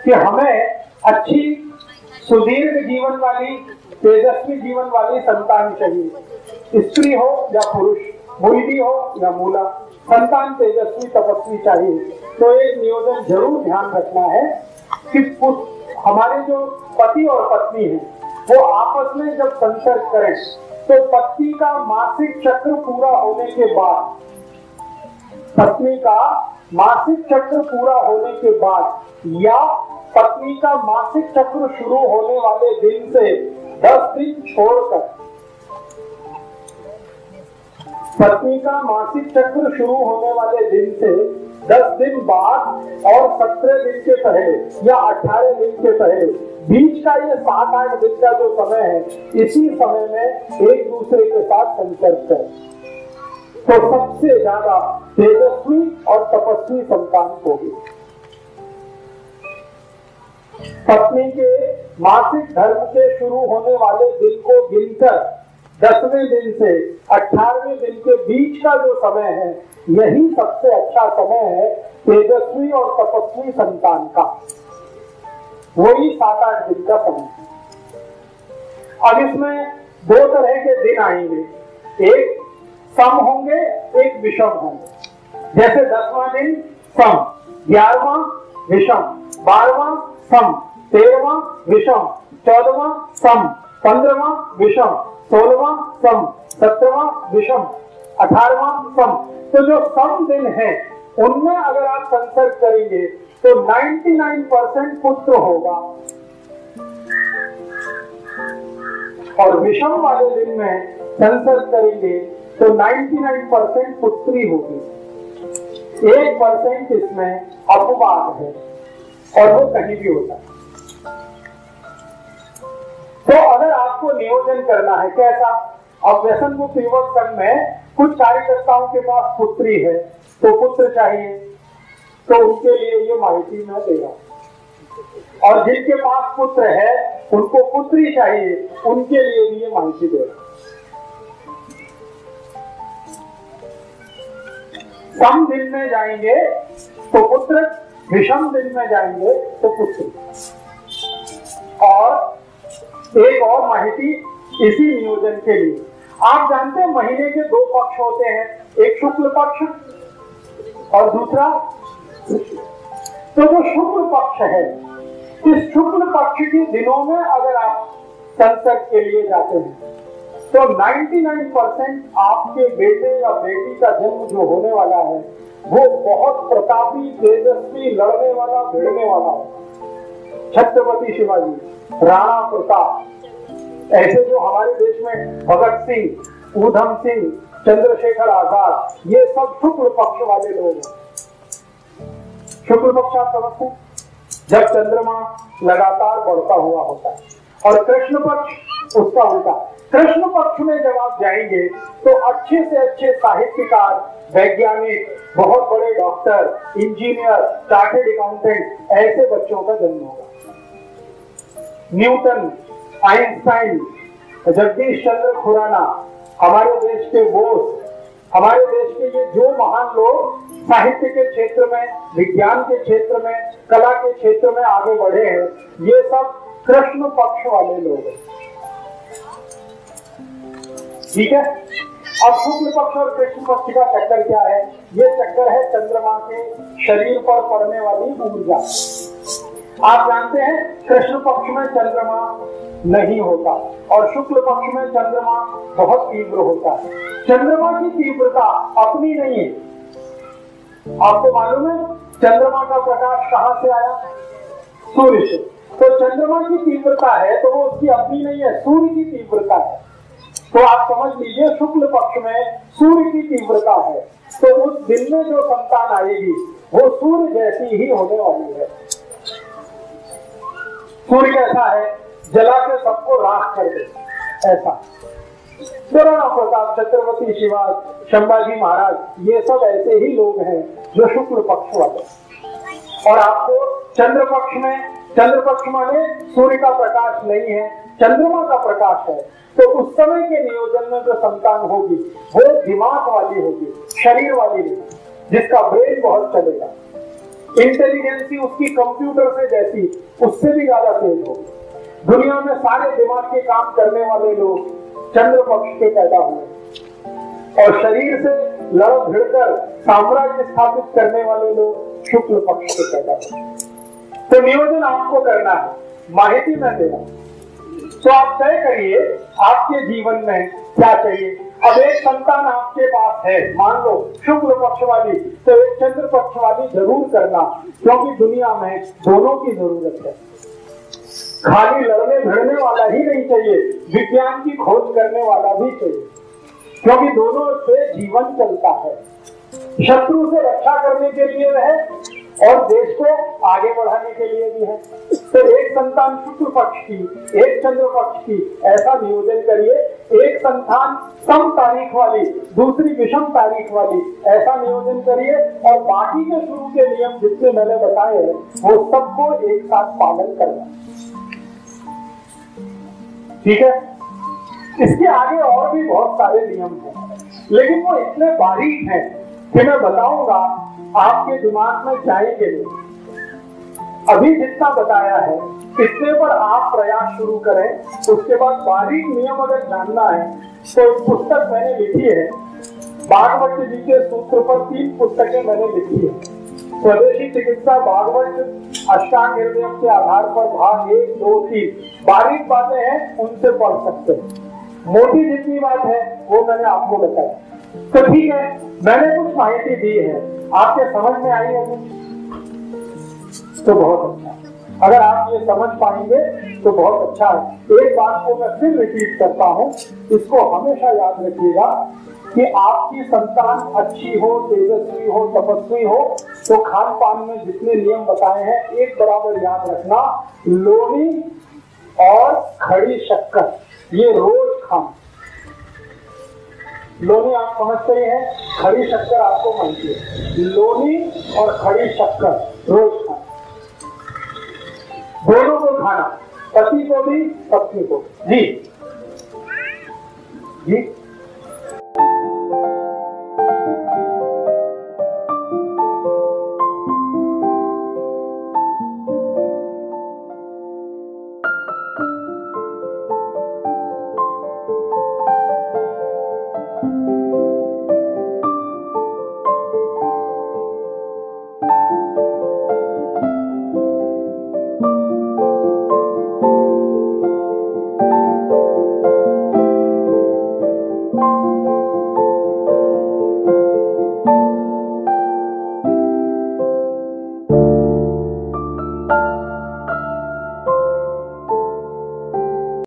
कि हमें अच्छी सुदीर्घ जीवन वाली, तेजस्वी जीवन वाली संतान चाहिए, स्त्री हो या पुरुष, मूली हो या मूला, संतान तेजस्वी तपस्वी चाहिए। तो एक नियोजन जरूर ध्यान रखना है कि हमारे जो पति और पत्नी है वो आपस में जब संसर्ग करें तो पत्नी का मासिक चक्र पूरा होने के बाद, पत्नी का मासिक चक्र पूरा होने के बाद या पत्नी का मासिक चक्र शुरू होने वाले दिन से 10 दिन छोड़कर, पत्नी का मासिक चक्र शुरू होने वाले दिन से 10 दिन बाद और 17 दिन के पहले या 18 दिन के पहले, बीच का ये 7-8 दिन का जो समय है, इसी समय में एक दूसरे के साथ संपर्क करें तो सबसे ज्यादा तेजस्वी और तपस्वी संतान होगी। पत्नी के मासिक धर्म के शुरू होने वाले दिन को गिनकर 10वें दिन से 18वें दिन के बीच का जो समय है, यही सबसे अच्छा समय है तेजस्वी और तपस्वी संतान का। वही 7-8 दिन का समय। अब इसमें 2 तरह के दिन आएंगे, एक सम होंगे, एक विषम होंगे। जैसे 10वां दिन सम, 11वां विषम, 12वां सम, 13वां विषम, 14वां सम, 15वां विषम, 16वां सम, 17वां विषम, 18वां सम। तो जो सम दिन है उनमें अगर आप संसर्ग करेंगे तो 99% पुत्र होगा और विषम वाले दिन में संसर्ग करेंगे तो 99% पुत्री होगी। 1% इसमें अपवाद है और वो कहीं भी होता है। तो अगर आपको नियोजन करना है कैसा, अब व्यसन मुक्त युवक संघ में कुछ कार्यकर्ताओं के पास पुत्री है तो पुत्र चाहिए, तो उनके लिए ये माहिती मैं दे रहा हूं। और जिनके पास पुत्र है उनको पुत्री चाहिए, उनके लिए भी ये माहिती दे रहा हूं। सम दिन में जाएंगे तो पुत्र, विषम दिन में जाएंगे तो पुत्री। और एक और माहिती इसी नियोजन के लिए, आप जानते हैं महीने के 2 पक्ष होते हैं, एक शुक्ल पक्ष और दूसरा। तो जो शुक्ल पक्ष है, इस शुक्ल पक्ष के दिनों में अगर आप संसर्ग के लिए जाते हैं तो 99% आपके बेटे या बेटी का जन्म जो होने वाला है वो बहुत प्रतापी, तेजस्वी, लड़ने वाला, भिड़ने वाला है। छत्रपति शिवाजी, राणा प्रताप, ऐसे जो हमारे देश में भगत सिंह, ऊधम सिंह, चंद्रशेखर आजाद, ये सब शुक्ल पक्ष वाले लोग हैं। शुक्ल पक्ष आप समझते हैं, जब चंद्रमा लगातार बढ़ता हुआ होता है। और कृष्ण पक्ष उसका उल्टा। कृष्ण पक्ष में जब आप जाएंगे तो अच्छे से अच्छे साहित्यकार, वैज्ञानिक, बहुत बड़े डॉक्टर, इंजीनियर, चार्टेड अकाउंटेंट, ऐसे बच्चों का जन्म होगा। न्यूटन, आइंस्टाइन, जगदीश चंद्र खुराना, हमारे देश के बोस, हमारे देश के ये जो महान लोग साहित्य के क्षेत्र में, विज्ञान के क्षेत्र में, कला के क्षेत्र में आगे बढ़े हैं, ये सब कृष्ण पक्ष वाले लोग हैं। ठीक है। अब शुक्ल पक्ष और कृष्ण पक्ष का चक्कर क्या है? ये चक्कर है चंद्रमा के शरीर पर पड़ने वाली ऊर्जा। आप जानते हैं कृष्ण पक्ष में चंद्रमा नहीं होता और शुक्ल पक्ष में चंद्रमा बहुत तीव्र होता है। चंद्रमा की तीव्रता अपनी नहीं है। आपको मालूम है चंद्रमा का प्रकाश कहां से आया? सूर्य से। तो चंद्रमा की तीव्रता है तो वो उसकी अपनी नहीं है, सूर्य की तीव्रता है। तो आप समझ लीजिए शुक्ल पक्ष में सूर्य की तीव्रता है, तो उस दिन में जो संतान आएगी वो सूर्य जैसी ही होने वाली है। सूर्य कैसा है? जला के सबको राख कर दे, ऐसा। राणा प्रताप, छत्रपति शिवाजी, संभाजी महाराज, ये सब ऐसे ही लोग हैं जो शुक्ल पक्ष वाले। और आपको चंद्र पक्ष में, चंद्र पक्ष माने सूर्य का प्रकाश नहीं है, चंद्रमा का प्रकाश है, तो उस समय के नियोजन में जो संतान होगी वो दिमाग वाली होगी, शरीर वाली नहीं, जिसका ब्रेन बहुत चलेगा। इंटेलिजेंसी उसकी कंप्यूटर से जैसी, उससे भी ज्यादा तेज हो। दुनिया में सारे दिमाग के काम करने वाले लोग चंद्र पक्ष के पैदा हुए और शरीर से लड़ भिड़कर साम्राज्य स्थापित करने वाले लोग शुक्ल पक्ष के पैदा हुए। तो नियोजन आपको करना है, माहिती में देना। तो आप तय करिए आपके जीवन में क्या चाहिए। अब एक संतान आपके पास है, मान लो शुक्ल पक्ष वाली, तो एक चंद्र पक्ष वाली जरूर करना, क्योंकि दुनिया में दोनों की जरूरत है। खाली लड़ने भिड़ने वाला ही नहीं चाहिए, विज्ञान की खोज करने वाला भी चाहिए, क्योंकि दोनों से जीवन चलता है। शत्रु से रक्षा करने के लिए है और देश को आगे बढ़ाने के लिए भी है। तो एक संतान शुक्ल पक्ष की, एक चंद्र पक्ष की, ऐसा नियोजन करिए। एक संतान सम तारीख वाली, दूसरी विषम तारीख वाली, ऐसा नियोजन करिए। और बाकी के शुरू के नियम जितने मैंने बताए हैं वो सबको एक साथ पालन करना, ठीक है। इसके आगे और भी बहुत सारे नियम हैं, लेकिन वो इतने बारीक हैं कि मैं बताऊंगा आपके दिमाग में जाएंगे नहीं। अभी जितना बताया है इतने पर आप प्रयास शुरू करें। उसके बाद बारीक नियम अगर जानना है तो एक पुस्तक मैंने लिखी है, भागवत जी के सूत्र पर 3 पुस्तकें मैंने लिखी है। स्वदेशी चिकित्सा भागवत अष्टांग हृदय के आधार पर भाग 1, 2, 3 बारीक बातें हैं, उनसे पढ़ सकते हैं। मोटी जितनी बात है वो मैंने आपको बताया। तो ठीक है, मैंने कुछ माहिती दी है, आपके समझ में आई है तो बहुत अच्छा। अगर आप ये समझ पाएंगे तो बहुत अच्छा है। एक बात को मैं फिर रिपीट करता हूँ, इसको हमेशा याद रखिएगा कि आपकी संतान अच्छी हो, तेजस्वी हो, तपस्वी हो, तो खान पान में जितने नियम बताए हैं एक बराबर याद रखना। लोनी और खड़ी शक्कर ये रोज खाना। लोनी आप समझते ही हैं, खड़ी शक्कर आपको माहिती है। लोनी और खड़ी शक्कर रोज खाना, दोनों को खाना, पति को भी पत्नी को। जी जी